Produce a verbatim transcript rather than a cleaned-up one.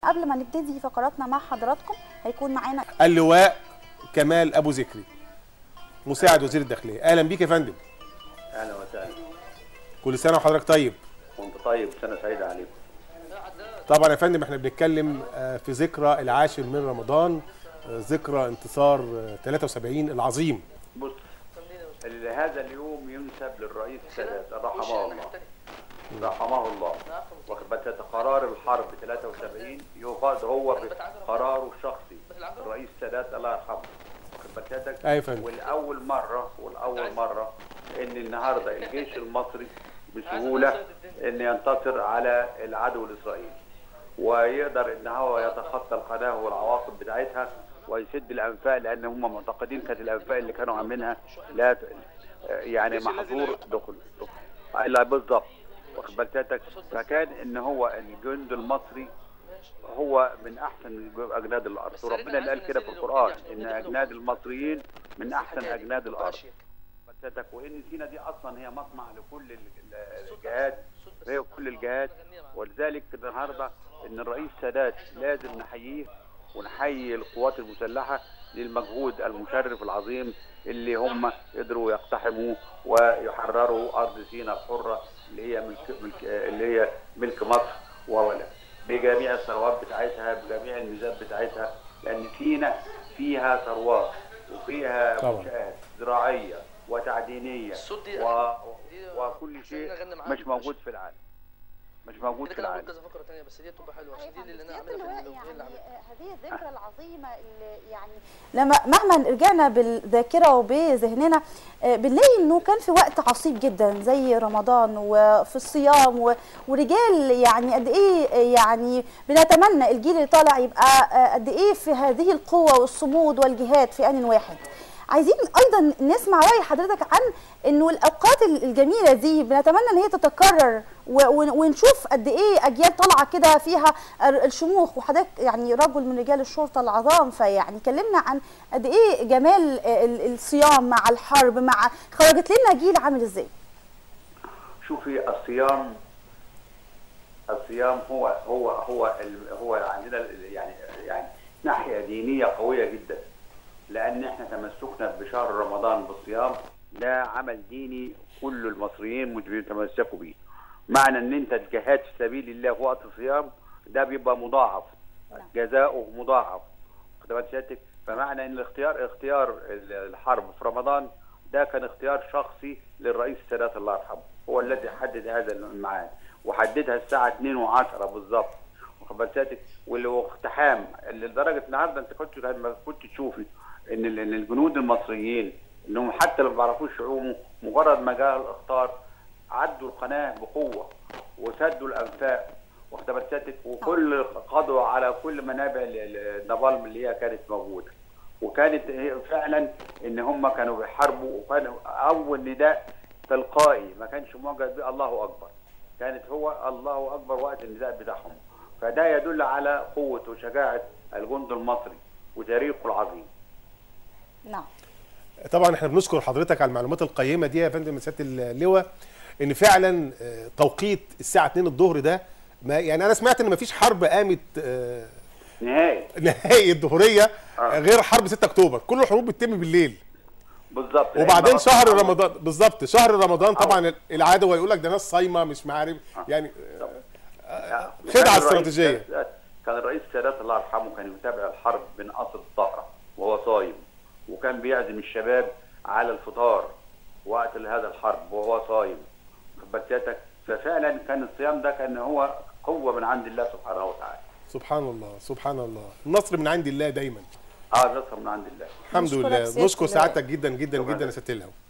قبل ما نبتدي فقراتنا مع حضراتكم هيكون معانا اللواء كمال ابو ذكري مساعد وزير الداخليه. اهلا بيك يا فندم. اهلا وسهلا. كل سنه وحضرتك طيب. وانت طيب، سنه سعيده عليكم. طبعا يا فندم احنا بنتكلم في ذكرى العاشر من رمضان، ذكرى انتصار ثلاثة وسبعين العظيم. بص، هذا اليوم ينسب للرئيس السادات رحمه الله رحمه الله واخد بالك. قرار الحرب ثلاثة وسبعين يؤخذ هو بقراره الشخصي الرئيس السادات الله يرحمه واخد بالك. ايوه يا فندم. والاول مره والاول مره ان النهارده الجيش المصري بسهوله ان ينتصر على العدو الاسرائيلي ويقدر ان هو يتخطى القناه والعواقب بتاعتها ويسد الانفاق، لان هم معتقدين كانت الانفاق اللي كانوا عاملينها لا يعني محظور دخل الا بالظبط واخد بالك. فكان ان هو الجند المصري هو من احسن اجناد الارض، وربنا اللي قال كده في القران ان اجناد المصريين من احسن اجناد الارض. وان سينا دي اصلا هي مصنع لكل الجهات، هي كل الجهات، ولذلك النهارده ان الرئيس السادات لازم نحييه ونحيي القوات المسلحه للمجهود المشرف العظيم اللي هم قدروا يقتحموا ويحرروا ارض سيناء الحره اللي هي ملك, ملك اللي هي ملك مصر وولا بجميع الثروات بتاعتها بجميع الميزات بتاعتها، لان سيناء فيها ثروات وفيها منشآت زراعيه وتعدينيه و... وكل شيء مش موجود في العالم مش موجود في العالم. كذا فقره ثانيه بس دي تبقى حلوه عشان دي اللي انا عاملها عاملها في اللي يعني هذه الذكرى العظيمه اللي يعني لما مهما رجعنا بالذاكره وبذهننا بنلاقي انه كان في وقت عصيب جدا زي رمضان وفي الصيام ورجال يعني قد ايه يعني بنتمنى الجيل اللي طالع يبقى قد ايه في هذه القوه والصمود والجهاد في ان واحد. عايزين ايضا نسمع راي حضرتك عن انه الاوقات الجميله دي بنتمنى ان هي تتكرر ونشوف قد ايه اجيال طالعه كده فيها الشموخ، وحضرتك يعني رجل من رجال الشرطه العظام، فيعني كلمنا عن قد ايه جمال الصيام مع الحرب، مع خرجت لنا جيل عامل ازاي. شوفي، الصيام الصيام هو هو هو هو عندنا يعني يعني ناحيه دينيه قويه جدا، لان احنا تمسكنا بشهر رمضان بالصيام ده عمل ديني كل المصريين مش بيتمسكوا بيه. معنى ان انت تجاهد في سبيل الله في وقت الصيام ده بيبقى مضاعف، جزاؤه مضاعف. فمعنى ان الاختيار اختيار الحرب في رمضان ده كان اختيار شخصي للرئيس السادات الله يرحمه، هو الذي حدد هذا الميعاد وحددها الساعه اتنين وعشرة بالظبط واخد بالك. والاقتحام لدرجه النهارده انت كنت لما كنت تشوفي ان الجنود المصريين انهم حتى لو ما بيعرفوش يعوموا مجرد ما جاء الاخطار عدوا القناه بقوه وسدوا الانفاق واخد بالك، وكل قضوا على كل منابع النابالم اللي هي كانت موجوده، وكانت فعلا ان هم كانوا بيحاربوا، وكان اول نداء تلقائي ما كانش موجد به الله اكبر، كانت هو الله اكبر وقت النداء بتاعهم. فده يدل على قوه وشجاعه الجند المصري وتاريخه العظيم. نعم. طبعا احنا بنشكر حضرتك على المعلومات القيمه دي يا فندم سياده اللواء، ان فعلا توقيت الساعه اتنين الظهر ده ما يعني انا سمعت ان ما فيش حرب قامت نهائي نهائي الظهريه آه. غير حرب ستة اكتوبر، كل الحروب بتتم بالليل بالظبط. وبعدين شهر رمضان بالظبط، شهر رمضان طبعا العاده يقول لك ده ناس صايمه مش عارف يعني خدعه استراتيجيه. كان الرئيس السادات الله يرحمه كان يتابع الحرب من قصر الطهره وهو صايم، وكان بيعزم الشباب على الفطار وقت هذا الحرب وهو صايم بتاتك. ففعلا كان الصيام ده كان هو قوه من عند الله سبحانه وتعالى. سبحان الله سبحان الله، النصر من عند الله دايما. اه النصر من عند الله الحمد لله. نشكر سعادتك جدا جدا جدا يا سياده اللواء.